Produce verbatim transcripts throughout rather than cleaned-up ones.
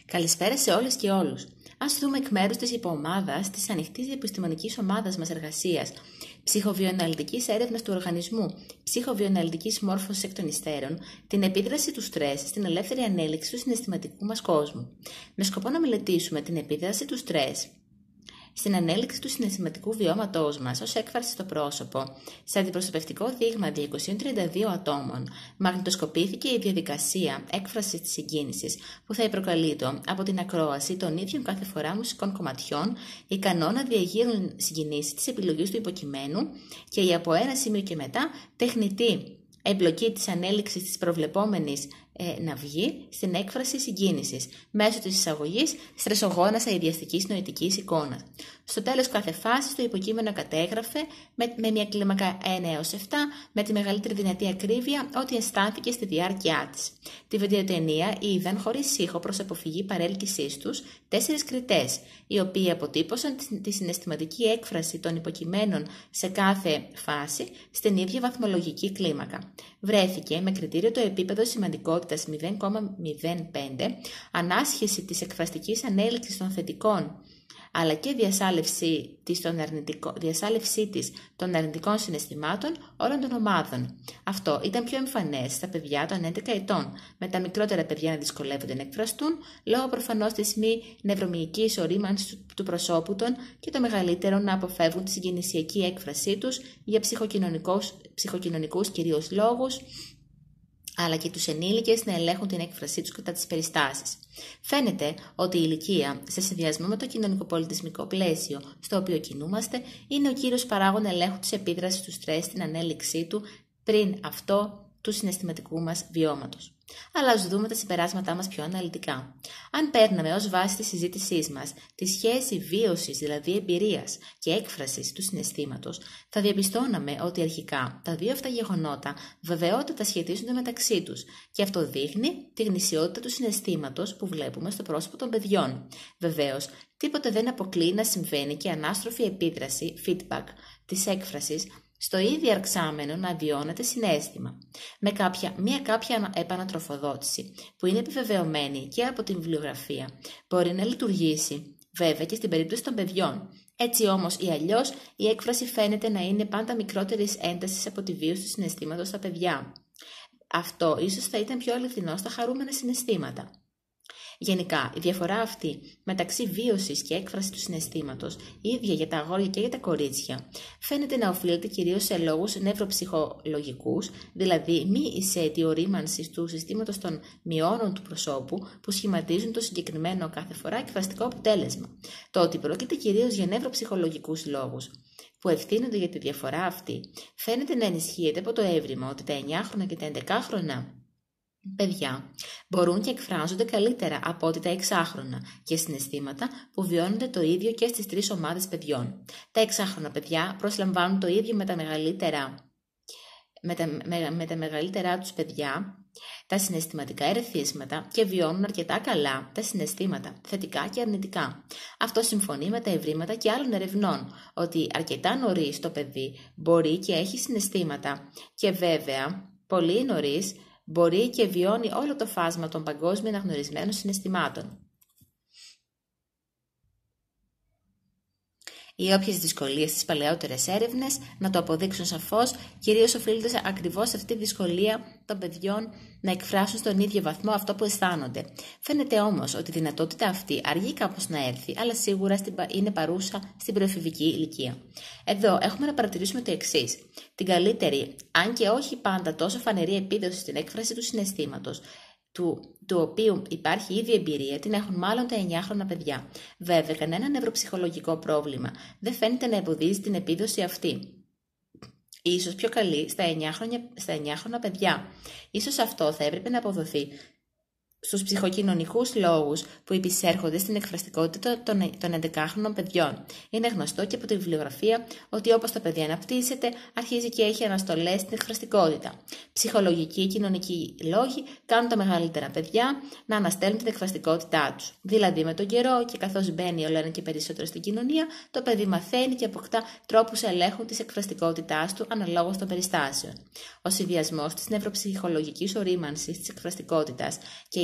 Καλησπέρα σε όλες και όλους. Ας δούμε εκ μέρους της υποομάδας της ανοιχτής επιστημονικής ομάδας μας εργασίας ψυχοβιοαναλυτικής έρευνας του οργανισμού, ψυχοβιοαναλυτικής μόρφωσης εκ των υστέρων, την επίδραση του στρες στην ελεύθερη ανέλυξη του συναισθηματικού μας κόσμου. Με σκοπό να μελετήσουμε την επίδραση του στρες στην ανέλυξη του συναισθηματικού βιώματός μας ως έκφραση στο πρόσωπο, σε αντιπροσωπευτικό δείγμα διακόσιων τριάντα δύο ατόμων, μαγνητοσκοπήθηκε η διαδικασία έκφρασης της συγκίνησης που θα προκαλείται από την ακρόαση των ίδιων κάθε φορά μουσικών κομματιών, ικανό να διαγείρουν συγκινήσεις της επιλογής του υποκειμένου και η από ένα σημείο και μετά τεχνητή εμπλοκή της ανέλυξης της προβλεπόμενης ε, να βγει στην έκφραση συγκίνησης μέσω της εισαγωγής στρεσογόνας αειδιαστικής νοητικής εικόνας. Στο τέλος κάθε φάσης το υποκείμενο κατέγραφε με, με μια κλίμακα ένα έως επτά με τη μεγαλύτερη δυνατή ακρίβεια ό,τι αισθάνθηκε στη διάρκεια της. Τη βιντεοτενία είδαν χωρίς ήχο προς αποφυγή παρέλκυσής τους τέσσερις κριτές, οι οποίοι αποτύπωσαν τη, τη συναισθηματική έκφραση των υποκειμένων σε κάθε φάση στην ίδια βαθμολογική κλίμακα. Βρέθηκε με κριτήριο το επίπεδο σημαντικότητας μηδέν κόμμα μηδέν πέντε, ανάσχεση της εκφραστικής ανέλυξης των θετικών αλλά και διασάλευση της των, αρνητικό, διασάλευσή της των αρνητικών συναισθημάτων όλων των ομάδων. Αυτό ήταν πιο εμφανές στα παιδιά των έντεκα ετών, με τα μικρότερα παιδιά να δυσκολεύονται να εκφραστούν λόγω προφανώς της μη νευρομυϊκής ορίμανσης του προσώπου των και το μεγαλύτερο να αποφεύγουν τη συγκινησιακή έκφρασή τους για ψυχοκοινωνικούς κυρίως λόγους, αλλά και τους ενήλικες να ελέγχουν την έκφρασή τους κατά τις περιστάσεις. Φαίνεται ότι η ηλικία, σε συνδυασμό με το κοινωνικοπολιτισμικό πλαίσιο στο οποίο κινούμαστε, είναι ο κύριος παράγων ελέγχου της επίδρασης του στρες στην ανέλυξή του πριν αυτό του συναισθηματικού μας βιώματος. Αλλά ας δούμε τα συμπεράσματά μας πιο αναλυτικά. Αν παίρναμε ως βάση της συζήτησής μας τη σχέση βίωσης, δηλαδή εμπειρίας και έκφρασης του συναισθήματος, θα διαπιστώναμε ότι αρχικά τα δύο αυτά γεγονότα βεβαιότατα σχετίζονται μεταξύ τους και αυτό δείχνει τη γνησιότητα του συναισθήματος που βλέπουμε στο πρόσωπο των παιδιών. Βεβαίως, τίποτε δεν αποκλείει να συμβαίνει και ανάστροφη επίδραση, feedback, της έκφρασης στο ίδιο αρξάμενο να βιώνεται συναίσθημα, με κάποια, μια κάποια επανατροφοδότηση που είναι επιβεβαιωμένη και από την βιβλιογραφία, μπορεί να λειτουργήσει βέβαια και στην περίπτωση των παιδιών. Έτσι όμως ή αλλιώς η έκφραση φαίνεται να είναι πάντα μικρότερης έντασης από τη βίωση του συναισθήματος στα παιδιά. Αυτό ίσως θα ήταν πιο αληθινό στα χαρούμενα συναισθήματα. Γενικά, η διαφορά αυτή μεταξύ βίωσης και έκφρασης του συναισθήματος, ίδια για τα αγόρια και για τα κορίτσια, φαίνεται να οφείλεται κυρίως σε λόγους νευροψυχολογικούς, δηλαδή μη εισαίτιη ορίμανσης του συστήματος των μειώνων του προσώπου που σχηματίζουν το συγκεκριμένο κάθε φορά εκφραστικό αποτέλεσμα. Το ότι πρόκειται κυρίως για νευροψυχολογικούς λόγους που ευθύνονται για τη διαφορά αυτή, φαίνεται να ενισχύεται από το έβριμα ότι τα εννιάχρονα και τα έντεκάχρονα παιδιά μπορούν και εκφράζονται καλύτερα από ότι τα εξάχρονα και συναισθήματα που βιώνονται το ίδιο και στις τρεις ομάδες παιδιών. Τα εξάχρονα παιδιά προσλαμβάνουν το ίδιο με τα μεγαλύτερα, με τα, με, με τα μεγαλύτερά τους παιδιά τα συναισθηματικά ερεθίσματα και βιώνουν αρκετά καλά τα συναισθήματα, θετικά και αρνητικά. Αυτό συμφωνεί με τα ευρήματα και άλλων ερευνών, ότι αρκετά νωρίς το παιδί μπορεί και έχει συναισθήματα και βέβαια πολύ νωρίς μπορεί και βιώνει όλο το φάσμα των παγκόσμια αναγνωρισμένων συναισθημάτων. Οι όποιες δυσκολίες στις παλαιότερες έρευνες να το αποδείξουν σαφώς, κυρίως οφείλονται ακριβώς σε αυτή τη δυσκολία των παιδιών να εκφράσουν στον ίδιο βαθμό αυτό που αισθάνονται. Φαίνεται όμως ότι η δυνατότητα αυτή αργεί κάπως να έρθει, αλλά σίγουρα είναι παρούσα στην προεφηβική ηλικία. Εδώ έχουμε να παρατηρήσουμε το εξής: την καλύτερη, αν και όχι πάντα τόσο φανερή επίδοση στην έκφραση του συναισθήματος, του, του οποίου υπάρχει ήδη εμπειρία, την έχουν μάλλον τα εννιάχρονα παιδιά. Βέβαια, κανένα νευροψυχολογικό πρόβλημα δεν φαίνεται να εμποδίζει την επίδοση αυτή. Ίσως πιο καλή στα εννιάχρονα παιδιά. Ίσως αυτό θα έπρεπε να αποδοθεί στους ψυχοκοινωνικούς λόγους που υπησέρχονται στην εκφραστικότητα των έντεκάχρονων παιδιών. Είναι γνωστό και από τη βιβλιογραφία ότι όπως το παιδί αναπτύσσεται, αρχίζει και έχει αναστολές στην εκφραστικότητα. Ψυχολογικοί και κοινωνικοί λόγοι κάνουν τα μεγαλύτερα παιδιά να αναστέλνουν την εκφραστικότητά τους. Δηλαδή, με τον καιρό και καθώς μπαίνει όλο ένα και περισσότερο στην κοινωνία, το παιδί μαθαίνει και αποκτά τρόπους ελέγχου της εκφραστικότητάς του αναλόγως των περιστάσεων. Ο συνδυασμός της νευροψυχολογικής ορίμανσης της εκφραστικότητας και η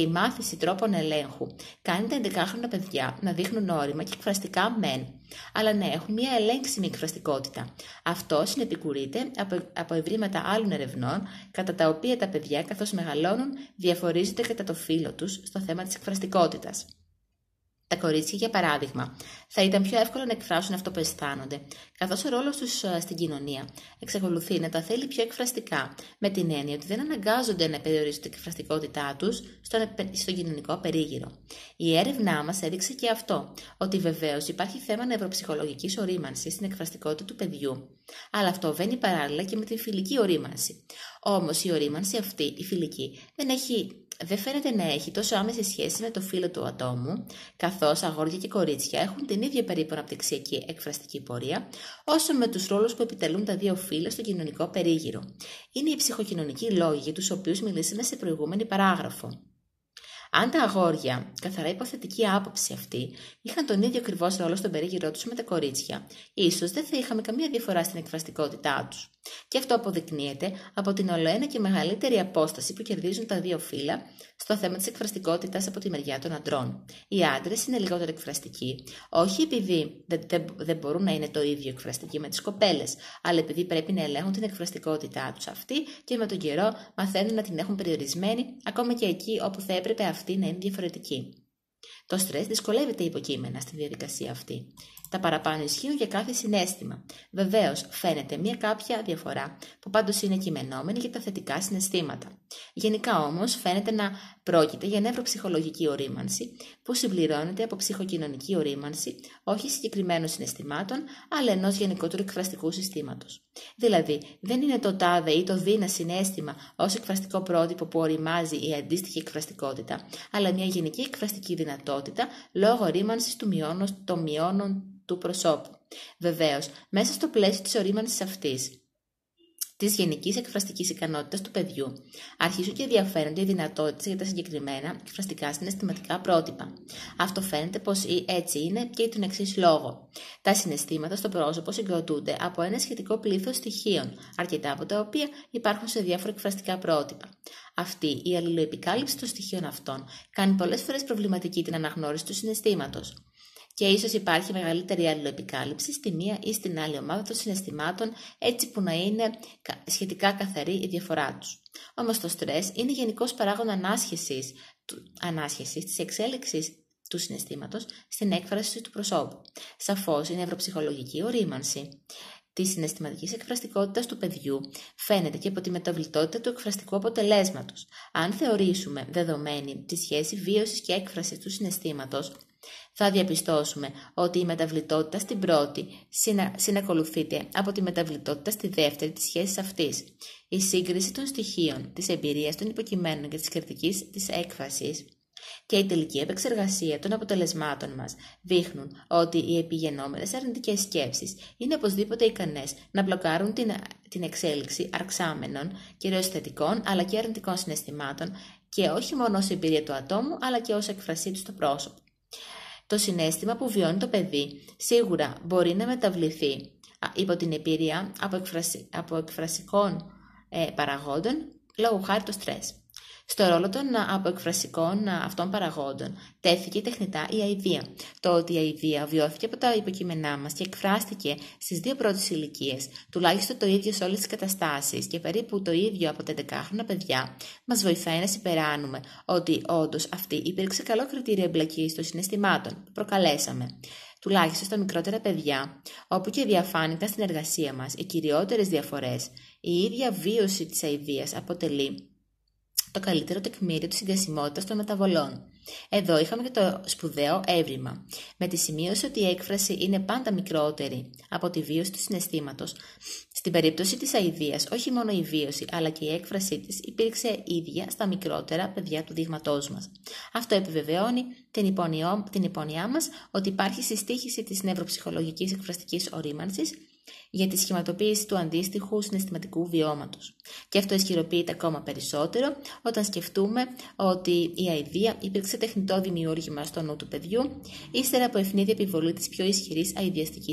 η μάθηση τρόπων ελέγχου κάνει τα έντεκάχρονα παιδιά να δείχνουν όρημα και εκφραστικά μεν, αλλά να έχουν μια ελέγξιμη εκφραστικότητα. Αυτό συνεπικουρείται από, από ευρήματα άλλων ερευνών, κατά τα οποία τα παιδιά, καθώς μεγαλώνουν, διαφορίζονται κατά το φύλο τους στο θέμα της εκφραστικότητας. Τα κορίτσια, για παράδειγμα, θα ήταν πιο εύκολο να εκφράσουν αυτό που αισθάνονται, καθώς ο ρόλος τους στην κοινωνία εξακολουθεί να τα θέλει πιο εκφραστικά, με την έννοια ότι δεν αναγκάζονται να περιορίσουν την εκφραστικότητά τους στον, στον κοινωνικό περίγυρο. Η έρευνά μας έδειξε και αυτό, ότι βεβαίως υπάρχει θέμα νευροψυχολογικής ορίμανσης στην εκφραστικότητα του παιδιού, αλλά αυτό βαίνει παράλληλα και με την φιλική ορίμανση. Όμως η ορίμανση αυτή, η φιλική, δεν έχει. Δεν φαίνεται να έχει τόσο άμεση σχέση με το φύλο του ατόμου, καθώς αγόρια και κορίτσια έχουν την ίδια περίπου αναπτυξιακή εκφραστική πορεία, όσο με τους ρόλους που επιτελούν τα δύο φύλλα στον κοινωνικό περίγυρο. Είναι οι ψυχοκοινωνικοί λόγοι για τους οποίους μιλήσαμε σε προηγούμενη παράγραφο. Αν τα αγόρια, καθαρά υποθετική άποψη αυτή, είχαν τον ίδιο ακριβώς ρόλο στον περίγυρό τους με τα κορίτσια, ίσως δεν θα είχαμε καμία διαφορά στην εκφραστικότητά τους. Και αυτό αποδεικνύεται από την ολοένα και μεγαλύτερη απόσταση που κερδίζουν τα δύο φύλλα στο θέμα της εκφραστικότητας από τη μεριά των αντρών. Οι άντρες είναι λιγότερο εκφραστικοί, όχι επειδή δεν, δεν, δεν μπορούν να είναι το ίδιο εκφραστικοί με τις κοπέλες, αλλά επειδή πρέπει να ελέγχουν την εκφραστικότητά τους αυτή και με τον καιρό μαθαίνουν να την έχουν περιορισμένη, ακόμα και εκεί όπου θα έπρεπε αυτή να είναι διαφορετική. Το στρες δυσκολεύεται υποκείμενα στη διαδικασία αυτή. Τα παραπάνω ισχύουν για κάθε συναίσθημα. Βεβαίως, φαίνεται μια κάποια διαφορά, που πάντως είναι κειμενόμενη για τα θετικά συναισθήματα. Γενικά όμως, φαίνεται να πρόκειται για νευροψυχολογική ορίμανση, που συμπληρώνεται από ψυχοκοινωνική ορίμανση, όχι συγκεκριμένων συναισθημάτων, αλλά ενός γενικότερου εκφραστικού συστήματος. Δηλαδή, δεν είναι το τάδε ή το δίνα συναίσθημα ως εκφραστικό πρότυπο που οριμάζει η αντίστοιχη εκφραστικότητα, αλλά μια γενική εκφραστική δυνατότητα λόγω ορίμανσης των μειώνων του προσώπου. Βεβαίως, μέσα στο πλαίσιο της ορίμανσης αυτής, της γενικής εκφραστικής ικανότητας του παιδιού, αρχίζουν και διαφέρονται οι δυνατότητες για τα συγκεκριμένα εκφραστικά συναισθηματικά πρότυπα. Αυτό φαίνεται πως έτσι είναι και για τον εξής λόγο. Τα συναισθήματα στο πρόσωπο συγκροτούνται από ένα σχετικό πλήθος στοιχείων, αρκετά από τα οποία υπάρχουν σε διάφορα εκφραστικά πρότυπα. Αυτή η αλληλοεπικάλυψη των στοιχείων αυτών κάνει πολλές φορές προβληματική την αναγνώριση του συναισθήματος. Και ίσως υπάρχει μεγαλύτερη αλληλοεπικάλυψη στη μία ή στην άλλη ομάδα των συναισθημάτων, έτσι που να είναι σχετικά καθαρή η διαφορά τους. Όμως το στρες είναι γενικός παράγων ανάσχεσης, ανάσχεσης της εξέλιξης του συναισθήματος στην έκφραση του προσώπου. Σαφώς η νευροψυχολογική ορίμανση της συναισθηματικής εκφραστικότητας του παιδιού φαίνεται και από τη μεταβλητότητα του εκφραστικού αποτελέσματος. Αν θεωρήσουμε δεδομένη τη σχέση βίωσης και έκφρασης του συναισθήματος, θα διαπιστώσουμε ότι η μεταβλητότητα στην πρώτη συνα... συνακολουθείται από τη μεταβλητότητα στη δεύτερη της σχέσης αυτής. Η σύγκριση των στοιχείων, της εμπειρίας των υποκειμένων και της κριτικής της έκφρασης και η τελική επεξεργασία των αποτελεσμάτων μας δείχνουν ότι οι επιγενόμενες αρνητικές σκέψεις είναι οπωσδήποτε ικανές να μπλοκάρουν την, την εξέλιξη αρξάμενων, κυρίως θετικών αλλά και αρνητικών συναισθημάτων, και όχι μόνο ως εμπειρία του ατόμου αλλά και ως έκφρασή του στο πρόσωπο. Το συναίσθημα που βιώνει το παιδί σίγουρα μπορεί να μεταβληθεί υπό την εμπειρία από, εκφρασι... από εκφρασικών ε, παραγόντων, λόγω χάρη το στρες. Στο ρόλο των αποεκφρασικών αυτών παραγόντων τέθηκε τεχνητά η αηδία. Το ότι η αηδία βιώθηκε από τα υποκείμενά μας και εκφράστηκε στις δύο πρώτες ηλικίες, τουλάχιστον το ίδιο σε όλες τις καταστάσεις και περίπου το ίδιο από τα έντεκάχρονα παιδιά, μας βοηθάει να συμπεράνουμε ότι όντως αυτή υπήρξε καλό κριτήριο εμπλοκής των συναισθημάτων που προκαλέσαμε. Τουλάχιστον στα μικρότερα παιδιά, όπου και διαφάνηκαν στην εργασία μας οι κυριότερες διαφορές, η ίδια βίωση της αηδίας αποτελεί το καλύτερο τεκμήριο της συγκρισιμότητας των μεταβολών. Εδώ είχαμε και το σπουδαίο έβριμα, με τη σημείωση ότι η έκφραση είναι πάντα μικρότερη από τη βίωση του συναισθήματος. Στην περίπτωση της αηδίας, όχι μόνο η βίωση, αλλά και η έκφρασή της υπήρξε ίδια στα μικρότερα παιδιά του δείγματός μας. Αυτό επιβεβαιώνει την, υπονοιό, την υπονοιά μας ότι υπάρχει συστοίχηση της νευροψυχολογικής εκφραστικής ορίμανσης για τη σχηματοποίηση του αντίστοιχου συναισθηματικού βιώματος. Και αυτό ισχυροποιείται ακόμα περισσότερο όταν σκεφτούμε ότι η αηδία υπήρξε τεχνητό δημιούργημα στο νου του παιδιού, ύστερα από ευνίδια επιβολή της πιο ισχυρής αηδιαστικής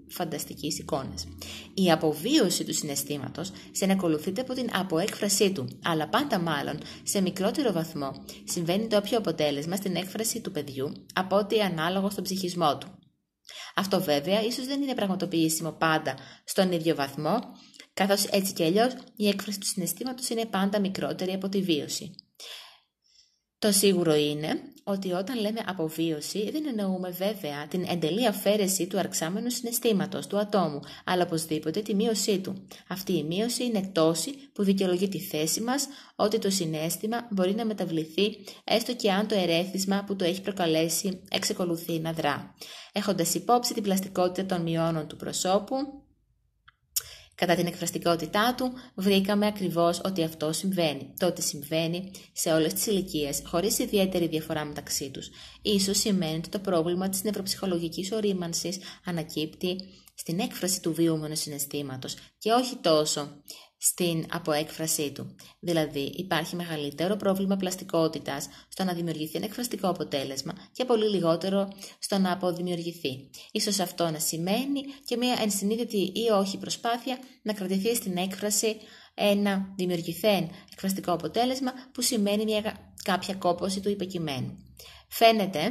φανταστικής εικόνας. Η αποβίωση του συναισθήματος συνακολουθείται από την αποέκφρασή του, αλλά πάντα μάλλον σε μικρότερο βαθμό συμβαίνει το όποιο αποτέλεσμα στην έκφραση του παιδιού από ότι ανάλογο στον ψυχισμό του. Αυτό βέβαια ίσως δεν είναι πραγματοποιήσιμο πάντα στον ίδιο βαθμό, καθώς έτσι κι αλλιώς η έκφραση του συναισθήματος είναι πάντα μικρότερη από τη βίωση. Το σίγουρο είναι ότι όταν λέμε αποβίωση δεν εννοούμε βέβαια την εντελή αφαίρεση του αρξάμενου συναισθήματος του ατόμου, αλλά οπωσδήποτε τη μείωσή του. Αυτή η μείωση είναι τόση που δικαιολογεί τη θέση μας ότι το συναίσθημα μπορεί να μεταβληθεί έστω και αν το ερέθισμα που το έχει προκαλέσει εξεκολουθεί να δρά. Έχοντας υπόψη την πλαστικότητα των μειώνων του προσώπου, κατά την εκφραστικότητά του, βρήκαμε ακριβώς ότι αυτό συμβαίνει. Το ότι συμβαίνει σε όλες τις ηλικίες, χωρίς ιδιαίτερη διαφορά μεταξύ τους. Ίσως σημαίνει ότι το πρόβλημα της νευροψυχολογικής ορίμανσης ανακύπτει στην έκφραση του βιούμενου συναισθήματος και όχι τόσο στην αποέκφρασή του. Δηλαδή, υπάρχει μεγαλύτερο πρόβλημα πλαστικότητας στο να δημιουργηθεί ένα εκφραστικό αποτέλεσμα και πολύ λιγότερο στο να αποδημιουργηθεί. Ίσως αυτό να σημαίνει και μια ενσυνείδητη ή όχι προσπάθεια να κρατηθεί στην έκφραση ένα δημιουργηθέν εκφραστικό αποτέλεσμα που σημαίνει μια κάποια κόπωση του υποκειμένου. Φαίνεται...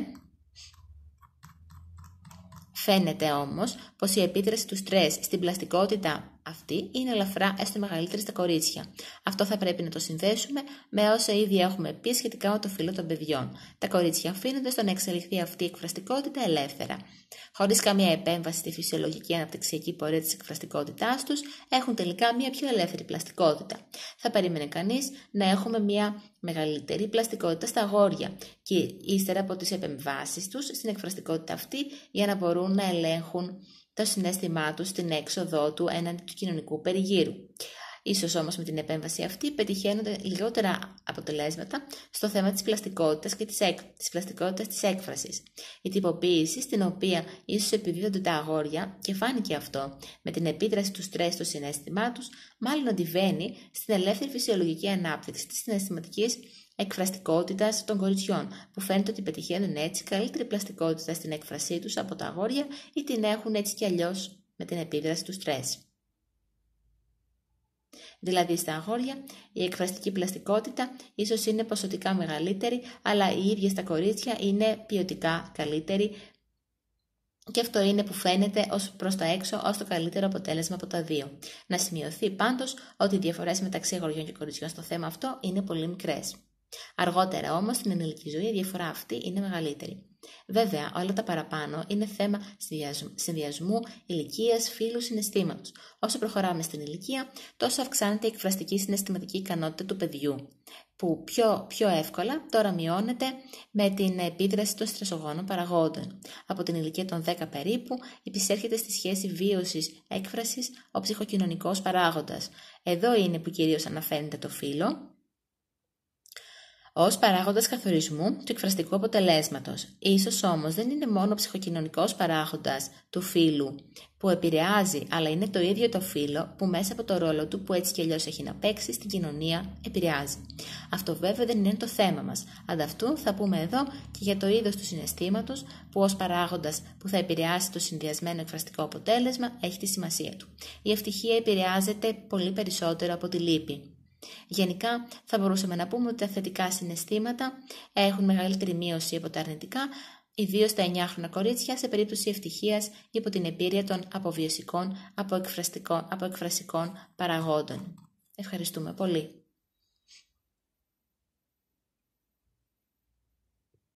Φαίνεται όμως πως η επίδραση του στρες στην πλαστικότητα αυτή είναι ελαφρά έστω μεγαλύτερη στα κορίτσια. Αυτό θα πρέπει να το συνδέσουμε με όσα ήδη έχουμε πει σχετικά με το φύλο των παιδιών. Τα κορίτσια αφήνονται στο να εξελιχθεί αυτή η εκφραστικότητα ελεύθερα. Χωρίς καμία επέμβαση στη φυσιολογική αναπτυξιακή πορεία της εκφραστικότητάς τους, έχουν τελικά μια πιο ελεύθερη πλαστικότητα. Θα περίμενε κανείς να έχουμε μια μεγαλύτερη πλαστικότητα στα αγόρια και ύστερα από τις επεμβάσεις τους στην εκφραστικότητα αυτή για να μπορούν να ελέγχουν το συναίσθημά του στην έξοδό του έναντι του κοινωνικού περιγύρου. Ίσως όμως με την επέμβαση αυτή πετυχαίνονται λιγότερα αποτελέσματα στο θέμα της πλαστικότητας και της, εκ, της πλαστικότητας της έκφρασης. Η τυποποίηση στην οποία ίσως επιδίδονται τα αγόρια, και φάνηκε αυτό με την επίδραση του στρες στο συναίσθημά τους, μάλλον αντιβαίνει στην ελεύθερη φυσιολογική ανάπτυξη της συναισθηματικής εκφραστικότητας των κοριτσιών, που φαίνεται ότι πετυχαίνουν έτσι καλύτερη πλαστικότητα στην έκφρασή τους από τα αγόρια ή την έχουν έτσι κι αλλιώς με την επίδραση του στρες. Δηλαδή στα αγόρια η εκφραστική πλαστικότητα ίσως είναι ποσοτικά μεγαλύτερη, αλλά η ίδια στα κορίτσια είναι ποιοτικά καλύτερη, και αυτό είναι που φαίνεται ως προς τα έξω ως το καλύτερο αποτέλεσμα από τα δύο. Να σημειωθεί πάντως ότι οι διαφορές μεταξύ αγοριών και κοριτσιών στο θέμα αυτό είναι πολύ μικρές. Αργότερα όμως στην ενήλικη ζωή η διαφορά αυτή είναι μεγαλύτερη. Βέβαια, όλα τα παραπάνω είναι θέμα συνδυασμού ηλικίας, φύλου, συναισθήματος. Όσο προχωράμε στην ηλικία, τόσο αυξάνεται η εκφραστική συναισθηματική ικανότητα του παιδιού, που πιο, πιο εύκολα τώρα μειώνεται με την επίδραση των στρεσογόνων παραγόντων. Από την ηλικία των δέκα περίπου επισέρχεται στη σχέση βίωσης-έκφρασης ο ψυχοκοινωνικός παράγοντας. Εδώ είναι που κυρίως αναφέρεται το φύλο ως παράγοντας καθορισμού του εκφραστικού αποτελέσματος. Ίσως όμως δεν είναι μόνο ο ψυχοκοινωνικός παράγοντας του φύλου που επηρεάζει, αλλά είναι το ίδιο το φύλο που μέσα από το ρόλο του που έτσι κι αλλιώς έχει να παίξει στην κοινωνία επηρεάζει. Αυτό βέβαια δεν είναι το θέμα μας. Ανταυτού θα πούμε εδώ και για το είδος του συναισθήματος που ως παράγοντας που θα επηρεάσει το συνδυασμένο εκφραστικό αποτέλεσμα έχει τη σημασία του. Η ευτυχία επηρεάζεται πολύ περισσότερο από τη λύπη. Γενικά θα μπορούσαμε να πούμε ότι τα θετικά συναισθήματα έχουν μεγαλύτερη μείωση από τα αρνητικά, ιδίως στα εννιάχρονα κορίτσια σε περίπτωση ευτυχίας υπό την επίρρεια των αποβιωσικών, αποεκφραστικών, αποεκφρασικών παραγόντων. Ευχαριστούμε πολύ.